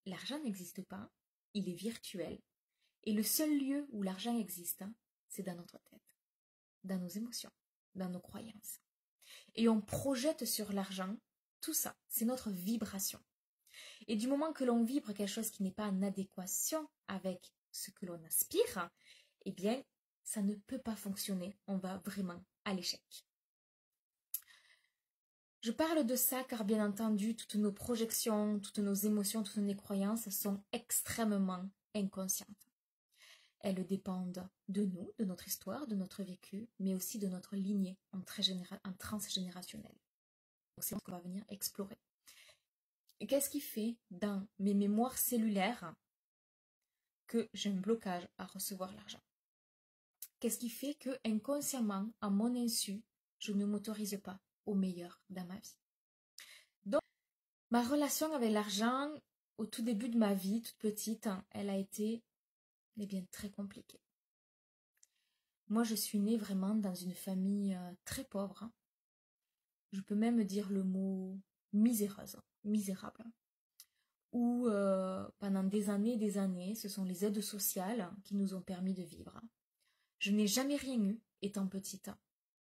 l'argent n'existe pas, il est virtuel. Et le seul lieu où l'argent existe, c'est dans notre tête, dans nos émotions, dans nos croyances. Et on projette sur l'argent tout ça, c'est notre vibration. Et du moment que l'on vibre quelque chose qui n'est pas en adéquation avec ce que l'on aspire, eh bien, ça ne peut pas fonctionner. On va vraiment à l'échec. Je parle de ça car, bien entendu, toutes nos projections, toutes nos émotions, toutes nos croyances sont extrêmement inconscientes. Elles dépendent de nous, de notre histoire, de notre vécu, mais aussi de notre lignée en transgénérationnel. Donc c'est ce qu'on va venir explorer. Et qu'est-ce qui fait dans mes mémoires cellulaires que j'ai un blocage à recevoir l'argent? Qu'est-ce qui fait que inconsciemment, à mon insu, je ne m'autorise pas au meilleur dans ma vie? Donc, ma relation avec l'argent, au tout début de ma vie, toute petite, elle a été bien très compliquée. Moi, je suis née vraiment dans une famille très pauvre. Je peux même dire le mot miséreuse, misérable. Où pendant des années, ce sont les aides sociales qui nous ont permis de vivre. Je n'ai jamais rien eu étant petite.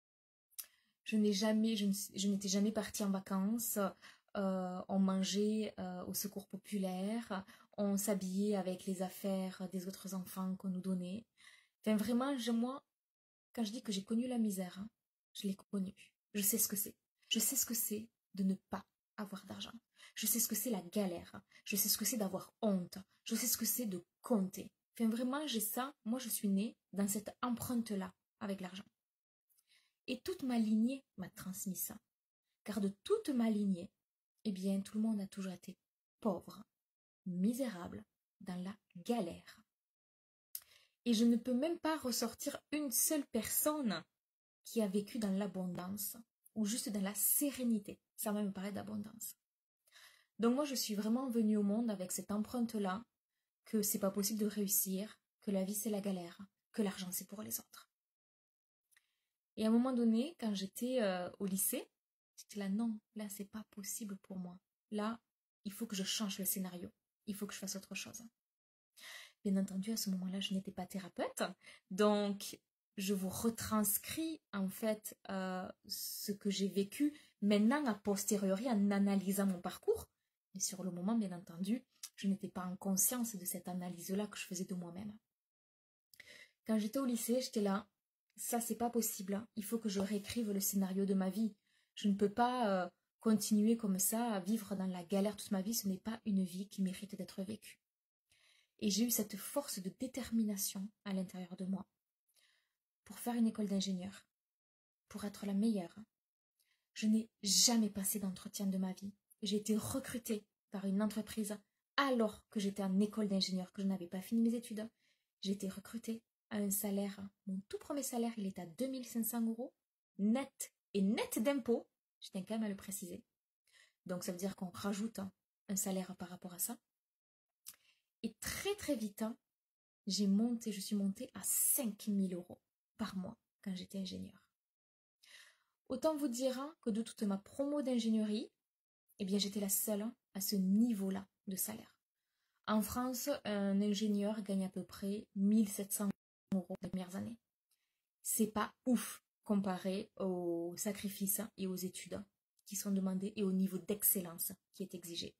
Je n'étais jamais partie en vacances. On mangeait au secours populaire. On s'habillait avec les affaires des autres enfants qu'on nous donnait. Enfin, vraiment, moi, quand je dis que j'ai connu la misère, je l'ai connue. Je sais ce que c'est. Je sais ce que c'est de ne pas avoir d'argent. Je sais ce que c'est la galère. Je sais ce que c'est d'avoir honte. Je sais ce que c'est de compter. Enfin, vraiment, j'ai ça. Moi, je suis née dans cette empreinte-là avec l'argent. Et toute ma lignée m'a transmis ça. Car de toute ma lignée, eh bien, tout le monde a toujours été pauvre, misérable, dans la galère. Et je ne peux même pas ressortir une seule personne qui a vécu dans l'abondance ou juste dans la sérénité. Ça va me paraître d'abondance. Donc moi, je suis vraiment venue au monde avec cette empreinte-là que c'est pas possible de réussir, que la vie c'est la galère, que l'argent c'est pour les autres. Et à un moment donné, quand j'étais au lycée, j'étais là, non, là c'est pas possible pour moi. Là, il faut que je change le scénario. Il faut que je fasse autre chose. Bien entendu, à ce moment-là, je n'étais pas thérapeute. Donc, je vous retranscris en fait ce que j'ai vécu maintenant a posteriori en analysant mon parcours. Mais sur le moment, bien entendu, je n'étais pas en conscience de cette analyse-là que je faisais de moi-même. Quand j'étais au lycée, j'étais là, ça c'est pas possible. Il faut que je réécrive le scénario de ma vie. Je ne peux pas continuer comme ça, à vivre dans la galère toute ma vie. Ce n'est pas une vie qui mérite d'être vécue. Et j'ai eu cette force de détermination à l'intérieur de moi pour faire une école d'ingénieur, pour être la meilleure. Je n'ai jamais passé d'entretien de ma vie. J'ai été recrutée par une entreprise alors que j'étais en école d'ingénieur, que je n'avais pas fini mes études. J'ai été recrutée à un salaire, mon tout premier salaire, il est à 2500 € net et net d'impôts. Je tiens quand même à le préciser. Donc ça veut dire qu'on rajoute un salaire par rapport à ça. Et très très vite, je suis montée à 5000 € par mois quand j'étais ingénieure. Autant vous dire que de toute ma promo d'ingénierie, eh bien j'étais la seule à ce niveau-là de salaire. En France, un ingénieur gagne à peu près 1700 € les premières années. C'est pas ouf comparé aux sacrifices et aux études qui sont demandées et au niveau d'excellence qui est exigé.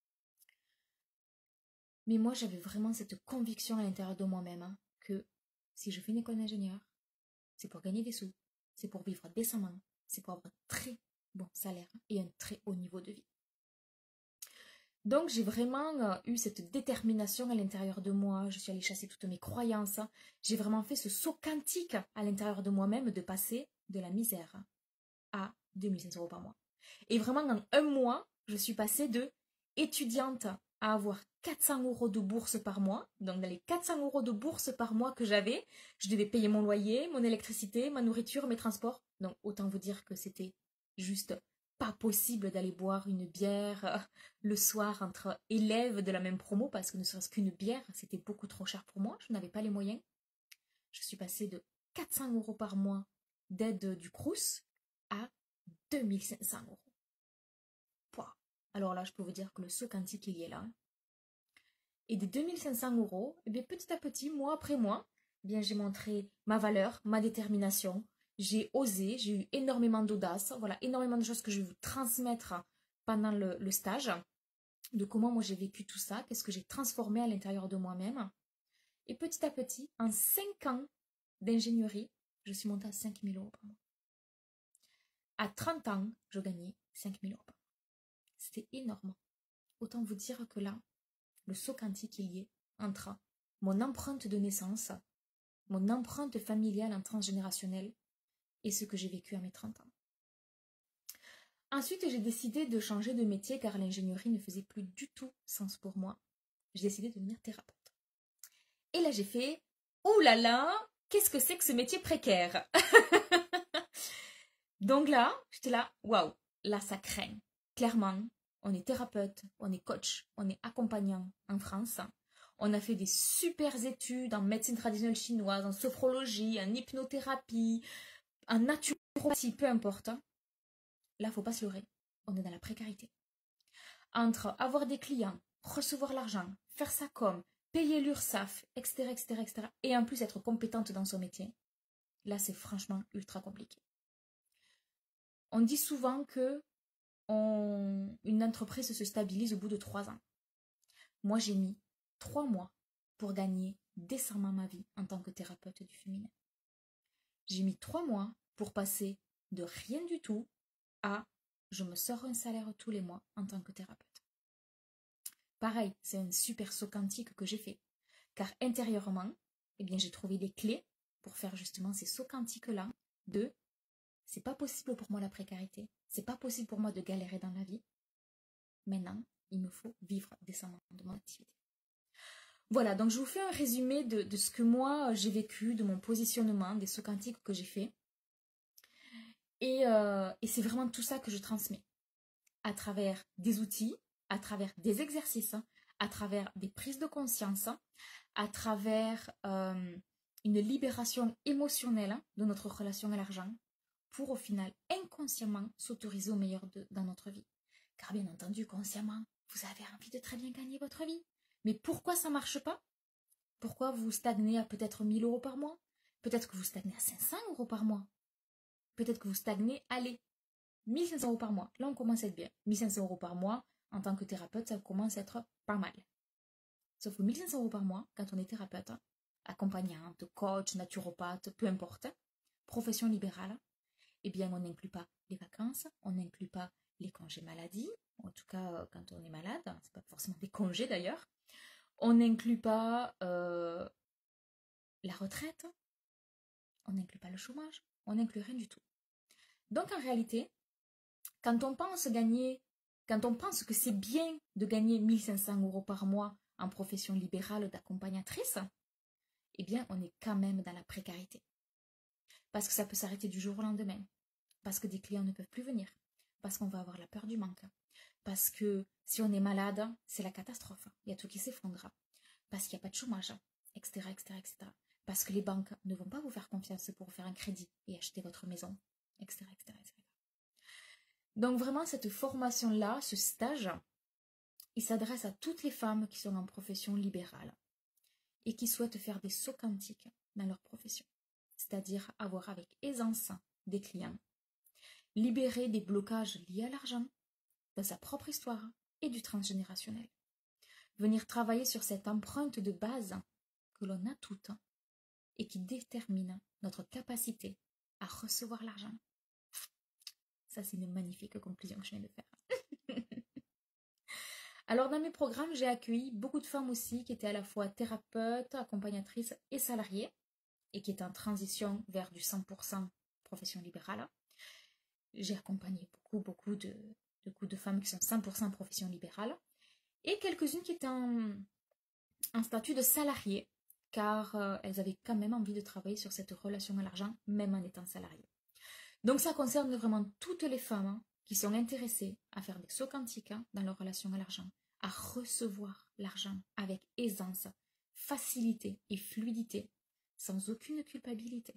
Mais moi, j'avais vraiment cette conviction à l'intérieur de moi-même que si je fais une école d'ingénieur, c'est pour gagner des sous, c'est pour vivre décemment, c'est pour avoir un très bon salaire et un très haut niveau de vie. Donc, j'ai vraiment eu cette détermination à l'intérieur de moi. Je suis allée chasser toutes mes croyances. J'ai vraiment fait ce saut quantique à l'intérieur de moi-même de passer de la misère à 2500 € par mois. Et vraiment, en un mois, je suis passée de étudiante à avoir 400 € de bourse par mois. Donc, dans les 400 € de bourse par mois que j'avais, je devais payer mon loyer, mon électricité, ma nourriture, mes transports. Donc, autant vous dire que c'était juste pas possible d'aller boire une bière le soir entre élèves de la même promo parce que ne serait-ce qu'une bière, c'était beaucoup trop cher pour moi. Je n'avais pas les moyens. Je suis passée de 400 € par mois d'aide du Crous à 2500 €. Pouah. Alors là, je peux vous dire que le saut quantique, il y est là. Et des 2500 euros, eh bien, petit à petit, mois après mois, eh bien, j'ai montré ma valeur, ma détermination. J'ai osé, j'ai eu énormément d'audace. Voilà, énormément de choses que je vais vous transmettre pendant le stage. De comment moi j'ai vécu tout ça, qu'est-ce que j'ai transformé à l'intérieur de moi-même. Et petit à petit, en 5 ans d'ingénierie, je suis montée à 5000 euros par mois. À 30 ans, je gagnais 5000 euros par mois. C'était énorme. Autant vous dire que là, le saut quantique est lié entre mon empreinte de naissance, mon empreinte familiale en transgénérationnel et ce que j'ai vécu à mes 30 ans. Ensuite, j'ai décidé de changer de métier car l'ingénierie ne faisait plus du tout sens pour moi. J'ai décidé de devenir thérapeute. Et là, j'ai fait « Ouh là là, qu'est-ce que c'est que ce métier précaire ?» Donc là, j'étais là « Waouh, là ça craint. » Clairement, on est thérapeute, on est coach, on est accompagnant en France. On a fait des super études en médecine traditionnelle chinoise, en sophrologie, en hypnothérapie, en naturopathie, peu importe. Là, il ne faut pas se leurrer. On est dans la précarité. Entre avoir des clients, recevoir l'argent, faire sa com, payer l'URSSAF, etc., etc., etc., et en plus être compétente dans son métier, là, c'est franchement ultra compliqué. On dit souvent que une entreprise se stabilise au bout de 3 ans. Moi, j'ai mis 3 mois pour gagner décemment ma vie en tant que thérapeute du féminin. J'ai mis 3 mois pour passer de rien du tout à je me sors un salaire tous les mois en tant que thérapeute. Pareil, c'est un super saut quantique que j'ai fait. Car intérieurement, eh bien, j'ai trouvé des clés pour faire justement ces sauts quantiques-là de c'est pas possible pour moi la précarité, c'est pas possible pour moi de galérer dans la vie. Maintenant, il me faut vivre décemment de mon activité. Voilà, donc je vous fais un résumé de ce que moi j'ai vécu, de mon positionnement, des sauts quantiques que j'ai fait. Et c'est vraiment tout ça que je transmets à travers des outils, à travers des exercices, à travers des prises de conscience, à travers une libération émotionnelle de notre relation à l'argent pour au final inconsciemment s'autoriser au meilleur dans notre vie. Car bien entendu, consciemment, vous avez envie de très bien gagner votre vie. Mais pourquoi ça ne marche pas? Pourquoi vous stagnez à peut-être 1000 euros par mois? Peut-être que vous stagnez à 500 euros par mois. Peut-être que vous stagnez, allez, 1500 euros par mois. Là, on commence à être bien. 1500 euros par mois, en tant que thérapeute, ça commence à être pas mal. Sauf que 1500 euros par mois, quand on est thérapeute, accompagnante, coach, naturopathe, peu importe, profession libérale, eh bien, on n'inclut pas les vacances, on n'inclut pas les congés maladie, en tout cas, quand on est malade, c'est pas forcément des congés d'ailleurs, on n'inclut pas la retraite, on n'inclut pas le chômage, on n'inclut rien du tout. Donc, en réalité, quand on pense que c'est bien de gagner 1500 euros par mois en profession libérale d'accompagnatrice, eh bien, on est quand même dans la précarité. Parce que ça peut s'arrêter du jour au lendemain. Parce que des clients ne peuvent plus venir. Parce qu'on va avoir la peur du manque. Parce que si on est malade, c'est la catastrophe. Il y a tout qui s'effondre. Parce qu'il n'y a pas de chômage, etc., etc., etc. Parce que les banques ne vont pas vous faire confiance pour vous faire un crédit et acheter votre maison, etc., etc., etc. Donc vraiment, cette formation-là, ce stage, il s'adresse à toutes les femmes qui sont en profession libérale et qui souhaitent faire des sauts quantiques dans leur profession, c'est-à-dire avoir avec aisance des clients, libérer des blocages liés à l'argent, de sa propre histoire et du transgénérationnel. Venir travailler sur cette empreinte de base que l'on a toutes et qui détermine notre capacité à recevoir l'argent. Ça, c'est une magnifique conclusion que je viens de faire. Alors, dans mes programmes, j'ai accueilli beaucoup de femmes aussi qui étaient à la fois thérapeutes, accompagnatrices et salariées et qui étaient en transition vers du 100% profession libérale. J'ai accompagné beaucoup de femmes qui sont 100% profession libérale et quelques-unes qui étaient en statut de salariées car elles avaient quand même envie de travailler sur cette relation à l'argent même en étant salariées. Donc ça concerne vraiment toutes les femmes qui sont intéressées à faire des sauts quantiques dans leur relation à l'argent, à recevoir l'argent avec aisance, facilité et fluidité, sans aucune culpabilité.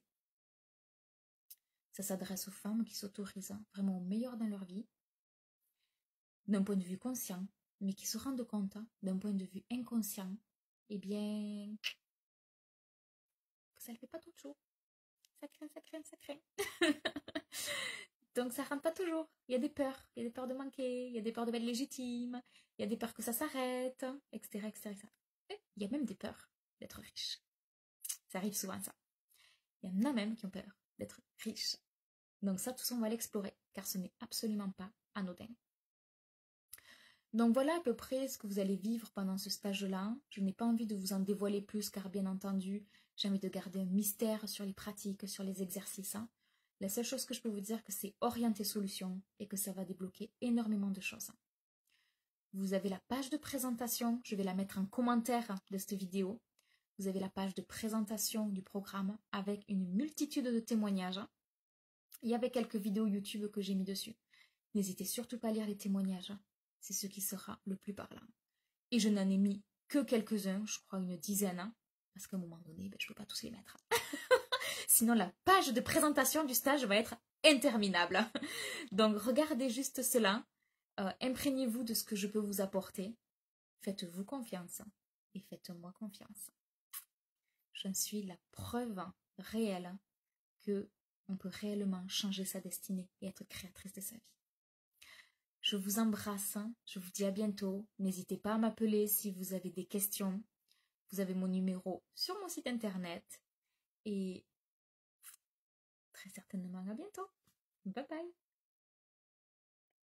Ça s'adresse aux femmes qui s'autorisent vraiment au meilleur dans leur vie, d'un point de vue conscient, mais qui se rendent compte, d'un point de vue inconscient, eh bien, que ça ne le fait pas toujours. Ça craint, ça craint, ça craint. Donc ça rentre pas toujours. Il y a des peurs. Il y a des peurs de manquer, il y a des peurs de pas être légitime, il y a des peurs que ça s'arrête, etc., etc., etc. Et il y a même des peurs d'être riche. Ça arrive souvent, ça. Il y en a même qui ont peur d'être riches. Donc ça, tout ça, on va l'explorer, car ce n'est absolument pas anodin. Donc voilà à peu près ce que vous allez vivre pendant ce stage-là. Je n'ai pas envie de vous en dévoiler plus, car bien entendu, j'ai envie de garder un mystère sur les pratiques, sur les exercices. La seule chose que je peux vous dire, que c'est orienter solution et que ça va débloquer énormément de choses. Vous avez la page de présentation, je vais la mettre en commentaire de cette vidéo. Vous avez la page de présentation du programme avec une multitude de témoignages. Il y avait quelques vidéos YouTube que j'ai mis dessus. N'hésitez surtout pas à lire les témoignages. C'est ce qui sera le plus parlant. Et je n'en ai mis que quelques-uns, je crois une dizaine, parce qu'à un moment donné, je ne peux pas tous les mettre. Sinon, la page de présentation du stage va être interminable. Donc, regardez juste cela. Imprégnez-vous de ce que je peux vous apporter. Faites-vous confiance et faites-moi confiance. J'en suis la preuve réelle que on peut réellement changer sa destinée et être créatrice de sa vie. Je vous embrasse, je vous dis à bientôt. N'hésitez pas à m'appeler si vous avez des questions. Vous avez mon numéro sur mon site internet. Et très certainement à bientôt. Bye bye.